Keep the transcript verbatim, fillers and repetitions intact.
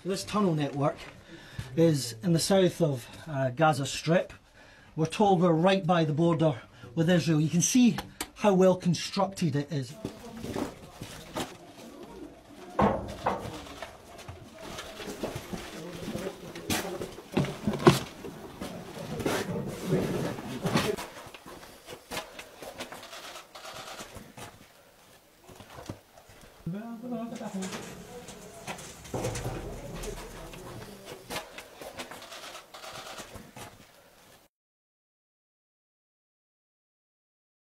This tunnel network is in the south of uh, Gaza Strip. We're told we're right by the border with Israel. You can see how well constructed it is.